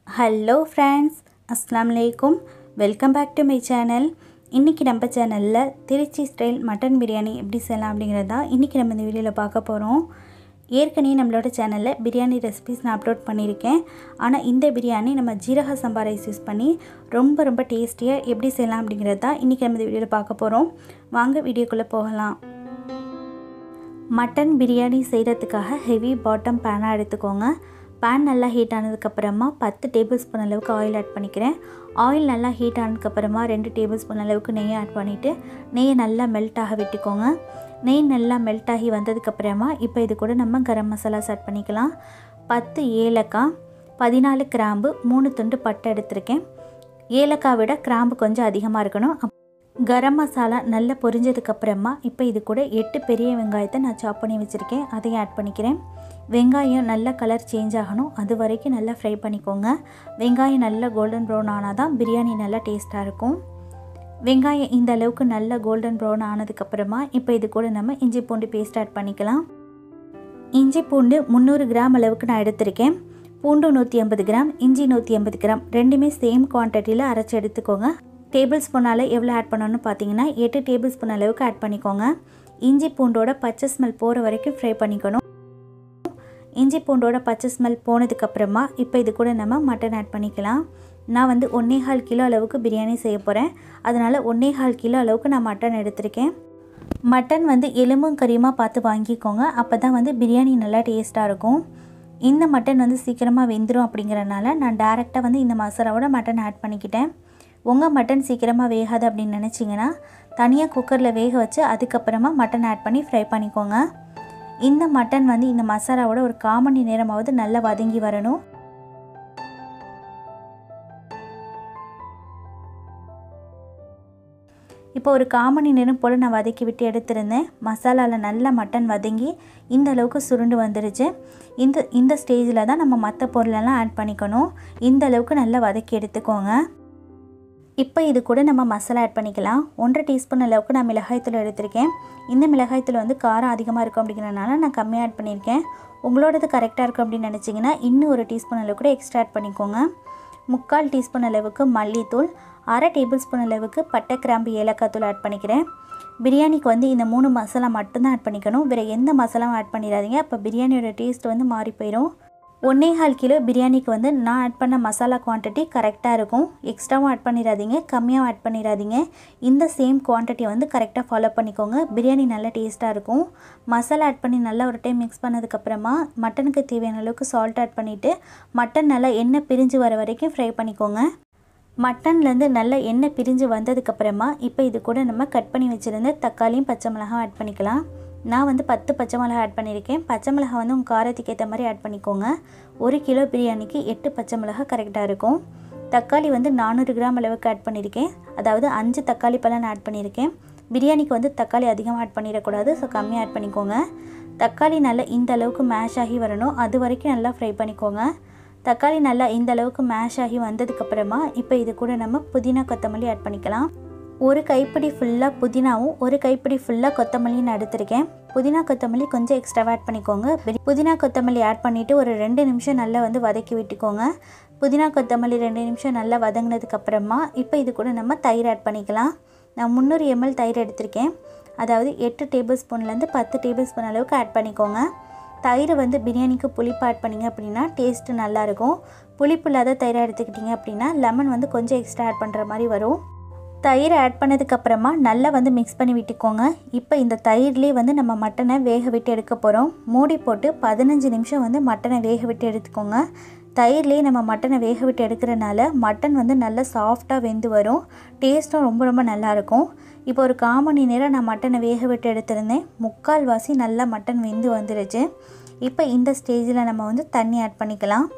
Hello friends, அஸ்ஸலாமு அலைக்கும். Welcome back to my channel. இன்றைக்கி நம்ம சேனலில் திருச்சி ஸ்டைல் மட்டன் பிரியாணி எப்படி செய்யலாம் அப்படிங்கிறதா இன்றைக்கி நம்ம இந்த வீடியோவில் பார்க்க போகிறோம். ஏற்கனவே நம்மளோட சேனலில் பிரியாணி ரெசிபிஸ் நான் அப்லோட் பண்ணியிருக்கேன். ஆனால் இந்த பிரியாணி நம்ம ஜீரக சம்பா ரைஸ் யூஸ் பண்ணி ரொம்ப டேஸ்டியாக எப்படி செய்யலாம் அப்படிங்கிறதா இன்றைக்கி நம்ம இந்த வீடியோவில் பார்க்க போகிறோம். வாங்க வீடியோக்குள்ளே போகலாம். மட்டன் பிரியாணி செய்கிறதுக்காக ஹெவி பாட்டம் பேனாக எடுத்துக்கோங்க. பேன் நல்லா ஹீட் ஆனதுக்கப்புறமா 10 டேபிள் ஸ்பூன் அளவுக்கு ஆயில் ஆட் பண்ணிக்கிறேன். ஆயில் நல்லா ஹீட் ஆனதுக்கப்புறமா 2 டேபிள் ஸ்பூன் அளவுக்கு நெய் ஆட் பண்ணிவிட்டு நெய்யை நல்லா மெல்ட் ஆக விட்டுக்கோங்க. நெய் நல்லா மெல்ட் ஆகி வந்ததுக்கப்புறமா இப்போ இது கூட நம்ம கரம் மசாலாஸ் ஆட் பண்ணிக்கலாம். 10 ஏலக்காய், 14 கிராம்பு, 3 துண்டு பட்டை எடுத்திருக்கேன். ஏலக்காய் விட கிராம்பு கொஞ்சம் அதிகமாக இருக்கணும். கரம் மசாலா நல்லா பொரிஞ்சதுக்கப்புறமா இப்போ இது கூட 8 பெரிய வெங்காயத்தை நான் சாப் பண்ணி வச்சுருக்கேன், அதையும் ஆட் பண்ணிக்கிறேன். வெங்காயம் நல்லா கலர் சேஞ்ச் ஆகணும், அது வரைக்கும் நல்லா ஃப்ரை பண்ணிக்கோங்க. வெங்காயம் நல்லா கோல்டன் ப்ரௌன் ஆனால் தான் பிரியாணி நல்லா டேஸ்ட்டாக இருக்கும். வெங்காயம் இந்த அளவுக்கு நல்லா கோல்டன் ப்ரௌன் ஆனதுக்கப்புறமா இப்போ இது கூட நம்ம இஞ்சி பூண்டு பேஸ்ட் ஆட் பண்ணிக்கலாம். இஞ்சி பூண்டு 300 கிராம் அளவுக்கு நான் எடுத்திருக்கேன். பூண்டு 150 கிராம், இஞ்சி 150 கிராம், ரெண்டுமே சேம் குவான்டிட்டியில் அரைச்சி எடுத்துக்கோங்க. டேபிள் ஸ்பூனால் எவ்வளோ ஆட் பண்ணணும்னு பார்த்தீங்கன்னா 8 டேபிள் ஸ்பூன் அளவுக்கு ஆட் பண்ணிக்கோங்க. இஞ்சி பூண்டோட பச்சை ஸ்மெல் போகிற வரைக்கும் ஃப்ரை பண்ணிக்கணும். இஞ்சி பூண்டோட பச்சை ஸ்மெல் போனதுக்கப்புறமா இப்போ இது கூட நம்ம மட்டன் ஆட் பண்ணிக்கலாம். நான் 1.25 கிலோ அளவுக்கு பிரியாணி செய்ய போகிறேன், அதனால் 1.25 கிலோ அளவுக்கு நான் மட்டன் எடுத்திருக்கேன். மட்டன் எலும்பும் கறியுமாக பார்த்து வாங்கிக்கோங்க, அப்போ தான் பிரியாணி நல்லா டேஸ்ட்டாக இருக்கும். இந்த மட்டன் சீக்கிரமாக வெந்துடும் அப்படிங்கிறனால நான் டேரெக்டாக இந்த மசாலாவோட மட்டன் ஆட் பண்ணிக்கிட்டேன். உங்கள் மட்டன் சீக்கிரமாக வேகாது அப்படின்னு நினச்சிங்கன்னா தனியாக குக்கரில் வேக வச்சு அதுக்கப்புறமா மட்டன் ஆட் பண்ணி ஃப்ரை பண்ணிக்கோங்க. இந்த மட்டன் இந்த மசாலாவோட ஒரு 1/4 மணி நேரமாவது நல்லா வதங்கி வரணும். இப்போ ஒரு 1/4 மணி நேரம் போல் நான் வதக்கி விட்டு எடுத்திருந்தேன். மசாலாவில் நல்லா மட்டன் வதங்கி இந்த அளவுக்கு சுருண்டு வந்துருச்சு. இந்த ஸ்டேஜில் தான் நம்ம மற்ற பொருளெல்லாம் ஆட் பண்ணிக்கணும். இந்த அளவுக்கு நல்லா வதக்கி எடுத்துக்கோங்க. இப்போ இது கூட நம்ம மசாலா ஆட் பண்ணிக்கலாம். 1.5 டீஸ்பூன் அளவுக்கு நான் மிளகாய்த்தூள் எடுத்திருக்கேன். இந்த மிளகாய்த்தூள் காரம் அதிகமாக இருக்கும் அப்படிங்கிறனால நான் கம்மியாக ஆட் பண்ணியிருக்கேன். உங்களோடது கரெக்டாக இருக்கும் அப்படின்னு நினச்சிங்கன்னா இன்னும் 1 டீஸ்பூன் அளவுக்கு கூட எக்ஸ்ட்ரா ஆட் பண்ணிக்கோங்க. 3/4 டீஸ்பூன் அளவுக்கு மல்லித்தூள், 1/2 டேபிள் ஸ்பூன் அளவுக்கு பட்டை, கிராம்பு, ஏலக்காய் தூள் ஆட் பண்ணிக்கிறேன். பிரியாணிக்கு இந்த 3 மசாலா மட்டும்தான் ஆட் பண்ணிக்கணும், வேறு எந்த மசாலாவும் ஆட் பண்ணிடாதீங்க. அப்போ பிரியாணியோட டேஸ்ட் மாறி போயிடும். 1.25 கிலோ பிரியாணிக்கு நான் ஆட் பண்ண மசாலா குவான்டிட்டி கரெக்டாக இருக்கும். எக்ஸ்ட்ராவும் ஆட் பண்ணிடாதீங்க, கம்மியாகவும் ஆட் பண்ணிடாதீங்க. இந்த சேம் குவான்டிட்டியை கரெக்டாக ஃபாலோ பண்ணிக்கோங்க. பிரியாணி நல்லா டேஸ்ட்டாக இருக்கும். மசாலா ஆட் பண்ணி நல்லா ஒரு டைம் மிக்ஸ் பண்ணதுக்கப்புறமா மட்டனுக்கு தேவையான அளவுக்கு சால்ட் ஆட் பண்ணிவிட்டு மட்டன் நல்லா எண்ணெய் பிரிஞ்சு வர வரைக்கும் ஃப்ரை பண்ணிக்கோங்க. மட்டன்லேருந்து நல்லா எண்ணெய் பிரிஞ்சு வந்ததுக்கப்புறமா இப்போ இது கூட நம்ம கட் பண்ணி வச்சுருந்த தக்காளியும் பச்சை மிளகாய் ஆட் பண்ணிக்கலாம். நான் 10 பச்சை மிளகாய் ஆட் பண்ணியிருக்கேன். பச்சை மிளகாய் உங்கள் காரத்துக்கு ஏற்ற மாதிரி ஆட் பண்ணிக்கோங்க. 1 கிலோ பிரியாணிக்கு 8 பச்சை மிளகாய் கரெக்டாக இருக்கும். தக்காளி 400 கிராம் அளவுக்கு ஆட் பண்ணியிருக்கேன், அதாவது 5 தக்காளி பழம் நான் ஆட் பண்ணியிருக்கேன். பிரியாணிக்கு தக்காளி அதிகமாக ஆட் பண்ணிடக்கூடாது, ஸோ கம்மியாக ஆட் பண்ணிக்கோங்க. தக்காளி நல்லா இந்த அளவுக்கு மேஷ் ஆகி வரணும், அது வரைக்கும் நல்லா ஃப்ரை பண்ணிக்கோங்க. தக்காளி நல்லா இந்த அளவுக்கு மேஷ் ஆகி வந்ததுக்கப்புறமா இப்போ இது கூட நம்ம புதினா, கொத்தமல்லி ஆட் பண்ணிக்கலாம். 1 கைப்பிடி ஃபுல்லாக புதினாவும் 1 கைப்பிடி ஃபுல்லாக கொத்தமல்லியும் நான் எடுத்திருக்கேன். புதினா கொத்தமல்லி கொஞ்சம் எக்ஸ்ட்ராவாக ஆட் பண்ணிக்கோங்க. புதினா கொத்தமல்லி ஆட் பண்ணிவிட்டு ஒரு 2 நிமிஷம் நல்லா வதக்கி விட்டுக்கோங்க. புதினா கொத்தமல்லி 2 நிமிஷம் நல்லா வதங்கினதுக்கப்புறமா இப்போ இது கூட நம்ம தயிர் ஆட் பண்ணிக்கலாம். நான் 300 ml தயிர் எடுத்திருக்கேன், அதாவது 8 டேபிள் ஸ்பூன்லேருந்து 10 டேபிள் ஸ்பூன் அளவுக்கு ஆட் பண்ணிக்கோங்க. தயிர் பிரியாணிக்கு புளிப்பு ஆட் பண்ணிங்க அப்படின்னா டேஸ்ட்டு நல்லாயிருக்கும். புளிப்பு இல்லாத தயிரை எடுத்துக்கிட்டிங்க அப்படின்னா லெமன் கொஞ்சம் எக்ஸ்ட்ரா ஆட் பண்ணுற மாதிரி வரும். தயிர் ஆட் பண்ணதுக்கப்புறமா நல்லா மிக்ஸ் பண்ணி விட்டுக்கோங்க. இப்போ இந்த தயிர்லேயே நம்ம மட்டனை வேக விட்டு எடுக்க போகிறோம். மூடி போட்டு 15 நிமிஷம் மட்டனை வேக விட்டு எடுத்துக்கோங்க. தயிர்லேயே நம்ம மட்டனை வேக விட்டு எடுக்கிறனால மட்டன் நல்லா சாஃப்டாக வெந்து வரும். டேஸ்ட்டும் ரொம்ப நல்லாயிருக்கும். இப்போ ஒரு 1/4 மணி நேரம் நான் மட்டனை வேக விட்டு எடுத்திருந்தேன். 3/4 வாசி நல்லா மட்டன் வெந்து வந்துருச்சு. இப்போ இந்த ஸ்டேஜில் நம்ம தண்ணி ஆட் பண்ணிக்கலாம்.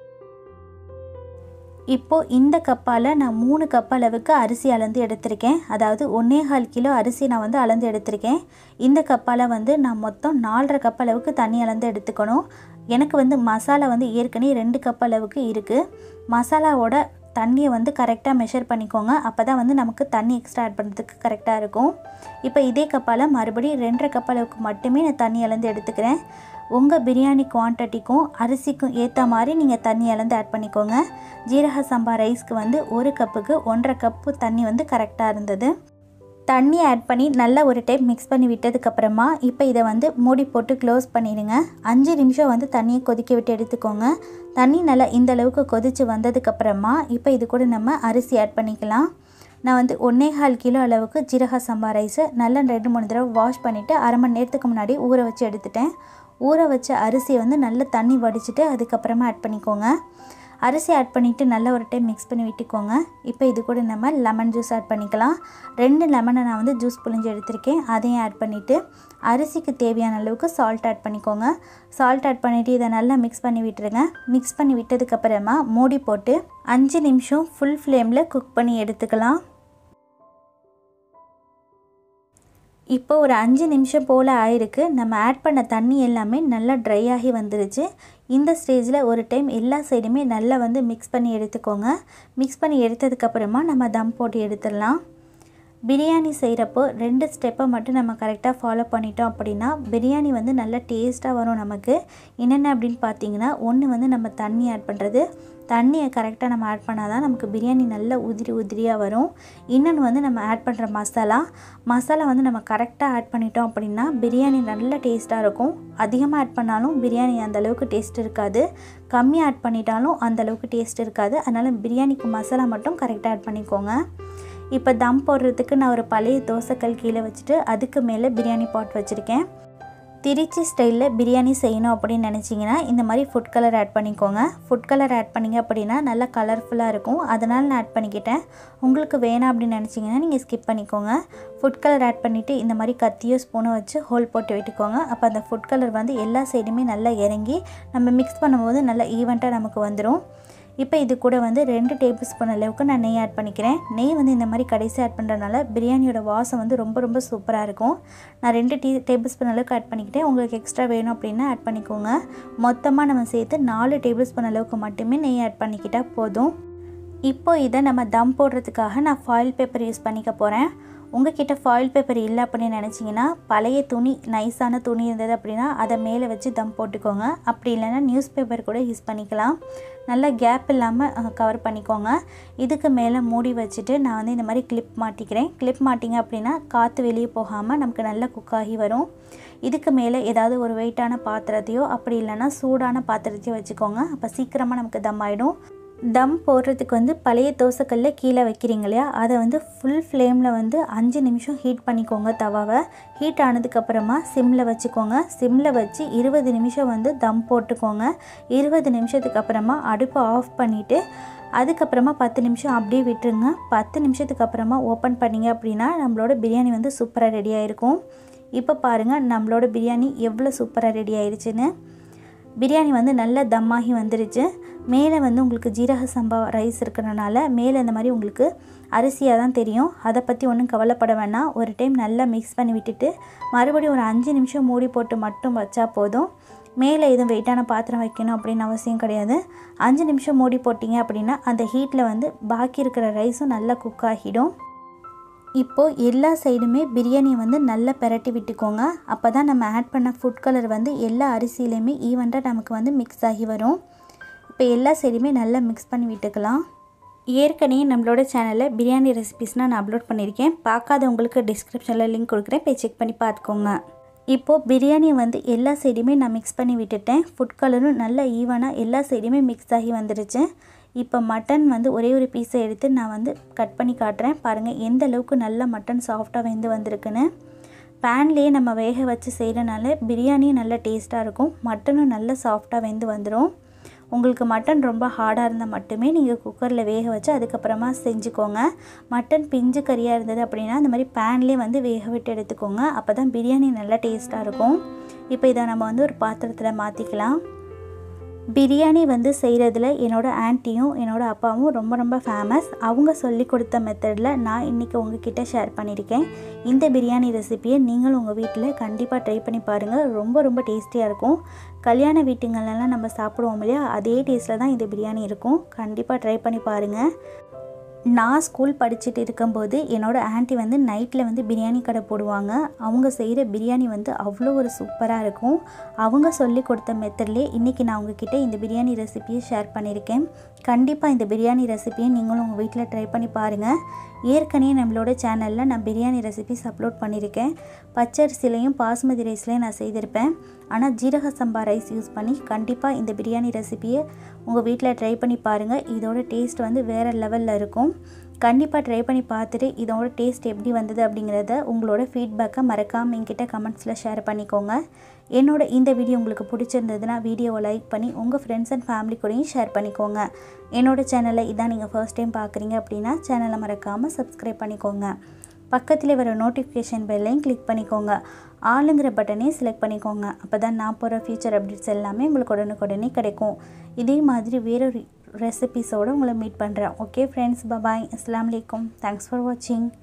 இப்போது இந்த கப்பால் நான் 3 கப் அளவுக்கு அரிசி அளந்து எடுத்திருக்கேன், அதாவது 1.25 கிலோ அரிசி நான் அளந்து எடுத்திருக்கேன். இந்த கப்பால் நான் மொத்தம் 4.5 கப் அளவுக்கு தண்ணி அளந்து எடுத்துக்கணும். எனக்கு மசாலா ஏற்கனவே 2 கப் அளவுக்கு இருக்குது. மசாலாவோட தண்ணியை வந்து கரெக்டாக மெஷர் பண்ணிக்கோங்க. அப்போ தான் வந்து நமக்கு தண்ணி எக்ஸ்ட்ரா ஆட் பண்ணுறதுக்கு கரெக்டாக இருக்கும். இப்போ இதே கப்பால் மறுபடியும் 2.5 கப் அளவுக்கு மட்டுமே நான் தண்ணி அளந்து எடுத்துக்கிறேன். உங்கள் பிரியாணி குவான்டிட்டிக்கும் அரிசிக்கும் ஏற்ற மாதிரி நீங்கள் தண்ணி அளந்து ஆட் பண்ணிக்கோங்க. ஜீரக சம்பா ரைஸ்க்கு வந்து 1 கப்புக்கு 1.5 கப்பு தண்ணி வந்து கரெக்டாக இருந்தது. தண்ணி ஆட் பண்ணி நல்லா ஒரு டைம் மிக்ஸ் பண்ணி விட்டதுக்கப்புறமா இப்போ இதை வந்து மூடி போட்டு க்ளோஸ் பண்ணிடுங்க. 5 நிமிஷம் வந்து தண்ணியை கொதிக்க விட்டு எடுத்துக்கோங்க. தண்ணி நல்லா இந்த அளவுக்கு கொதித்து வந்ததுக்கப்புறமா இப்போ இது கூட நம்ம அரிசி ஆட் பண்ணிக்கலாம். நான் வந்து 1.25 கிலோ அளவுக்கு ஜீரக சம்பா ரைஸை நல்லா 2-3 தடவை வாஷ் பண்ணிவிட்டு அரை மணி நேரத்துக்கு முன்னாடி ஊற வச்சு எடுத்துட்டேன். ஊற வச்ச அரிசியை வந்து நல்லா தண்ணி வடிச்சிட்டு அதுக்கப்புறமா ஆட் பண்ணிக்கோங்க. அரிசி ஆட் பண்ணிவிட்டு நல்லா ஒரு டைம் மிக்ஸ் பண்ணி விட்டுக்கோங்க. இப்போ இது கூட நம்ம லெமன் ஜூஸ் ஆட் பண்ணிக்கலாம். 2 லெமனை நான் வந்து ஜூஸ் புழிஞ்சு எடுத்திருக்கேன். அதையும் ஆட் பண்ணிவிட்டு அரிசிக்கு தேவையான அளவுக்கு சால்ட் ஆட் பண்ணிக்கோங்க. சால்ட் ஆட் பண்ணிவிட்டு இதை நல்லா மிக்ஸ் பண்ணி விட்டுருங்க. மிக்ஸ் பண்ணி விட்டதுக்கப்புறமா மூடி போட்டு 5 நிமிஷம் ஃபுல் ஃப்ளேமில் குக் பண்ணி எடுத்துக்கலாம். இப்போ ஒரு 5 நிமிஷம் போல் ஆயிருக்கு. நம்ம ஆட் பண்ண தண்ணி எல்லாமே நல்லா ட்ரை ஆகி வந்துருச்சு. இந்த ஸ்டேஜில் ஒரு டைம் எல்லா சைடுமே நல்லா வந்து மிக்ஸ் பண்ணி எடுத்துக்கோங்க. மிக்ஸ் பண்ணி எடுத்ததுக்கப்புறமா நம்ம தம் போட்டு எடுத்துடலாம். பிரியாணி செய்கிறப்போ 2 ஸ்டெப்பை மட்டும் நம்ம கரெக்டாக ஃபாலோ பண்ணிட்டோம் அப்படின்னா பிரியாணி வந்து நல்லா டேஸ்ட்டாக வரும் நமக்கு. என்னென்ன அப்படின்னு பார்த்தீங்கன்னா, ஒன்று வந்து நம்ம தண்ணி ஆட் பண்ணுறது. தண்ணியை கரெக்டாக நம்ம ஆட் பண்ணால் தான் நமக்கு பிரியாணி நல்லா உதிரியாக வரும். இன்னொன்று வந்து நம்ம ஆட் பண்ணுற மசாலா வந்து நம்ம கரெக்டாக ஆட் பண்ணிட்டோம் அப்படின்னா பிரியாணி நல்ல டேஸ்ட்டாக இருக்கும். அதிகமாக ஆட் பண்ணாலும் பிரியாணி அந்தளவுக்கு டேஸ்ட் இருக்காது, கம்மியாக ஆட் பண்ணிட்டாலும் அந்தளவுக்கு டேஸ்ட் இருக்காது. அதனால் பிரியாணிக்கு மசாலா மட்டும் கரெக்டாக ஆட் பண்ணிக்கோங்க. இப்போ தம் போடுறதுக்கு நான் ஒரு பழைய தோசைக்கல் கீழே வச்சுட்டு அதுக்கு மேலே பிரியாணி பாட் வச்சுருக்கேன். திருச்சி ஸ்டைலில் பிரியாணி செய்யணும் அப்படின்னு நினச்சிங்கன்னா இந்த மாதிரி ஃபுட் கலர் ஆட் பண்ணிக்கோங்க. ஃபுட் கலர் ஆட் பண்ணிங்க அப்படின்னா நல்லா கலர்ஃபுல்லாக இருக்கும். அதனால் நான் ஆட் பண்ணிக்கிட்டேன். உங்களுக்கு வேணாம் அப்படின்னு நினச்சிங்கன்னா நீங்கள் ஸ்கிப் பண்ணிக்கோங்க. ஃபுட் கலர் ஆட் பண்ணிவிட்டு இந்த மாதிரி கத்தியோ ஸ்பூனோ வச்சு ஹோல் போட்டு விட்டுக்கோங்க. அப்போ அந்த ஃபுட் கலர் வந்து எல்லா சைடுமே நல்லா இறங்கி நம்ம மிக்ஸ் பண்ணும்போது நல்லா ஈவெண்ட்டாக நமக்கு வந்துடும். இப்போ இது கூட வந்து 2 டேபிள் ஸ்பூன் அளவுக்கு நான் நெய் ஆட் பண்ணிக்கிறேன். நெய் வந்து இந்த மாதிரி கடைசி ஆட் பண்ணுறதுனால பிரியாணியோட வாசம் வந்து ரொம்ப சூப்பராக இருக்கும். நான் 2 டேபிள் ஸ்பூன் அளவுக்கு ஆட் பண்ணிக்கிட்டேன். உங்களுக்கு எக்ஸ்ட்ரா வேணும் அப்படின்னா ஆட் பண்ணிக்கோங்க. மொத்தமாக நம்ம சேர்த்து 4 டேபிள் ஸ்பூன் அளவுக்கு மட்டுமே நெய் ஆட் பண்ணிக்கிட்டால் போதும். இப்போ இதை நம்ம தம் போடுறதுக்காக நான் ஃபாயில் பேப்பர் யூஸ் பண்ணிக்க போகிறேன். உங்கள்கிட்ட ஃபாயில் பேப்பர் இல்லை அப்படின்னு நினச்சிங்கன்னா பழைய துணி, நைஸான துணி இருந்தது அப்படின்னா அதை மேலே வச்சு தம் போட்டுக்கோங்க. அப்படி இல்லைன்னா நியூஸ் பேப்பர் கூட யூஸ் பண்ணிக்கலாம். நல்லா கேப் இல்லாமல் கவர் பண்ணிக்கோங்க. இதுக்கு மேலே மூடி வச்சுட்டு நான் வந்து இந்த மாதிரி கிளிப் மாட்டிக்கிறேன். கிளிப் மாட்டிங்க அப்படின்னா காற்று வெளியே போகாமல் நமக்கு நல்லா குக் ஆகி வரும். இதுக்கு மேலே ஏதாவது ஒரு வெயிட்டான பாத்திரத்தையோ அப்படி இல்லைன்னா சூடான பாத்திரத்தையோ வச்சுக்கோங்க. அப்போ சீக்கிரமாக நமக்கு தம் ஆகிடும். தம் போடுறதுக்கு வந்து பழைய தோசைக்கல்ல கீழே வைக்கிறீங்க இல்லையா, அதை வந்து ஃபுல் ஃப்ளேமில் வந்து 5 நிமிஷம் ஹீட் பண்ணிக்கோங்க. தவாவை ஹீட் ஆனதுக்கப்புறமா சிம்மில் வச்சுக்கோங்க. சிம்மில் வச்சு 20 நிமிஷம் வந்து தம் போட்டுக்கோங்க. 20 நிமிஷத்துக்கு அப்புறமா அடுப்பை ஆஃப் பண்ணிவிட்டு அதுக்கப்புறமா 10 நிமிஷம் அப்படியே விட்டுருங்க. 10 நிமிஷத்துக்கு அப்புறமா ஓப்பன் பண்ணிங்க அப்படின்னா நம்மளோட பிரியாணி வந்து சூப்பராக ரெடி ஆகிருக்கும். இப்போ பாருங்கள் நம்மளோட பிரியாணி எவ்வளோ சூப்பராக ரெடி ஆயிடுச்சுன்னு. பிரியாணி வந்து நல்லா தம்மாகி வந்துருச்சு. மேலே வந்து உங்களுக்கு ஜீரக சம்பா ரைஸ் இருக்கிறனால மேலே இந்த மாதிரி உங்களுக்கு அரிசியாக தான் தெரியும். அதை பற்றி ஒன்றும் கவலைப்பட வேணாம். ஒரு டைம் நல்லா மிக்ஸ் பண்ணி விட்டுட்டு மறுபடியும் ஒரு 5 நிமிஷம் மூடி போட்டு மட்டும் வச்சா போதும். மேலே எதுவும் வெயிட்டான பாத்திரம் வைக்கணும் அப்படின்னு அவசியம் கிடையாது. 5 நிமிஷம் மூடி போட்டிங்க அப்படின்னா அந்த ஹீட்டில் வந்து பாக்கி இருக்கிற ரைஸும் நல்லா குக் ஆகிடும். இப்போது எல்லா சைடுமே பிரியாணியை வந்து நல்லா பெரட்டி விட்டுக்கோங்க. அப்போ தான் நம்ம ஆட் பண்ண ஃபுட் கலர் வந்து எல்லா அரிசியிலையுமே ஈவெண்ட்டாக நமக்கு வந்து மிக்ஸ் ஆகி வரும். இப்போ எல்லா சைடுமே நல்லா மிக்ஸ் பண்ணி விட்டுக்கலாம். ஏற்கனவே நம்மளோட சேனலில் பிரியாணி ரெசிபிஸ்னால் நான் அப்லோட் பண்ணியிருக்கேன். பார்க்காதவங்களுக்கு டிஸ்கிரிப்ஷனில் லிங்க் கொடுக்குறேன், போய் செக் பண்ணி பார்த்துக்கோங்க. இப்போது பிரியாணியை வந்து எல்லா சைடுமே நான் மிக்ஸ் பண்ணி விட்டுட்டேன். ஃபுட் கலரும் நல்லா ஈவனாக எல்லா சைடுமே மிக்ஸ் ஆகி வந்துருச்சு. இப்போ மட்டன் வந்து ஒரே ஒரு பீஸை எடுத்து நான் வந்து கட் பண்ணி காட்டுறேன். பாருங்கள் எந்த அளவுக்கு நல்லா மட்டன் சாஃப்டாக வெந்து வந்திருக்குன்னு. பேன்லேயே நம்ம வேக வச்சு செய்கிறனால பிரியாணியும் நல்லா டேஸ்ட்டாக இருக்கும். மட்டனும் நல்லா சாஃப்டாக வெந்து வந்துடும். உங்களுக்கு மட்டன் ரொம்ப ஹார்டாக இருந்தால் மட்டுமே நீங்கள் குக்கரில் வேக வச்சு அதுக்கப்புறமா செஞ்சுக்கோங்க. மட்டன் பிஞ்சு கறியாக இருந்தது அப்படின்னா இந்த மாதிரி பேன்லேயே வந்து வேக விட்டு எடுத்துக்கோங்க. அப்போ தான் பிரியாணி நல்லா டேஸ்ட்டாக இருக்கும். இப்போ இதை நம்ம வந்து ஒரு பாத்திரத்தில் மாற்றிக்கலாம். பிரியாணி வந்து செய்கிறதுல என்னோடய ஆன்ட்டியும் என்னோடய அப்பாவும் ரொம்ப ஃபேமஸ். அவங்க சொல்லி கொடுத்த மெத்தடில் நான் இன்றைக்கி உங்ககிட்ட ஷேர் பண்ணியிருக்கேன். இந்த பிரியாணி ரெசிப்பியை நீங்களும் உங்கள் வீட்டில் கண்டிப்பாக ட்ரை பண்ணி பாருங்கள். ரொம்ப டேஸ்டியாக இருக்கும். கல்யாண வீட்டுங்களெல்லாம் நம்ம சாப்பிடுவோம் இல்லையா, அதே டேஸ்ட்டில் தான் இந்த பிரியாணி இருக்கும். கண்டிப்பாக ட்ரை பண்ணி பாருங்கள். நான் ஸ்கூல் படிச்சுட்டு இருக்கும்போது என்னோடய ஆன்ட்டி வந்து நைட்டில் வந்து பிரியாணி கடை போடுவாங்க. அவங்க செய்கிற பிரியாணி வந்து அவ்வளோ ஒரு சூப்பராக இருக்கும். அவங்க சொல்லி கொடுத்த மெத்தட்லேயே இன்றைக்கி நான் உங்ககிட்ட இந்த பிரியாணி ரெசிப்பியை ஷேர் பண்ணியிருக்கேன். கண்டிப்பாக இந்த பிரியாணி ரெசிப்பியை நீங்களும் உங்கள் வீட்டில் ட்ரை பண்ணி பாருங்கள். ஏற்கனவே நம்மளோட சேனலில் நான் பிரியாணி ரெசிபிஸ் அப்லோட் பண்ணியிருக்கேன். பச்சரிசிலையும் பாஸ்மதி ரைஸ்லையும் நான் செய்திருப்பேன். ஆனால் ஜீரக சம்பா ரைஸ் யூஸ் பண்ணி கண்டிப்பாக இந்த பிரியாணி ரெசிப்பியை உங்கள் வீட்டில் ட்ரை பண்ணி பாருங்கள். இதோட டேஸ்ட் வந்து வேறு லெவலில் இருக்கும். கண்டிப்பாக ட்ரை பண்ணி பார்த்துட்டு இதோட டேஸ்ட் எப்படி வந்தது அப்படிங்கிறத உங்களோட ஃபீட்பேக்கை மறக்காமல் என்கிட்ட கமெண்ட்ஸில் ஷேர் பண்ணிக்கோங்க. என்னோட இந்த வீடியோ உங்களுக்கு பிடிச்சிருந்ததுன்னா வீடியோவை லைக் பண்ணி உங்கள் ஃப்ரெண்ட்ஸ் அண்ட் ஃபேமிலி கூடயும் ஷேர் பண்ணிக்கோங்க. என்னோடய சேனலை இதான் நீங்கள் ஃபர்ஸ்ட் டைம் பார்க்குறீங்க அப்படின்னா சேனலை மறக்காமல் சப்ஸ்கிரைப் பண்ணிக்கோங்க. பக்கத்தில் வர நோட்டிஃபிகேஷன் பெல்லையும் கிளிக் பண்ணிக்கோங்க. ஆளுங்கிற பட்டனையும் செலக்ட் பண்ணிக்கோங்க. அப்போ தான் நான் போகிற ஃபியூச்சர் அப்டேட்ஸ் எல்லாமே உங்களுக்கு உடனுக்குடனே கிடைக்கும். இதே மாதிரி வேறொரு ரெசிபீஸோடு உங்களை மீட் பண்ணுறேன். Okay friends, bye. அஸ்ஸலாமு அலைக்கும். தேங்க்ஸ் ஃபார் வாட்சிங்.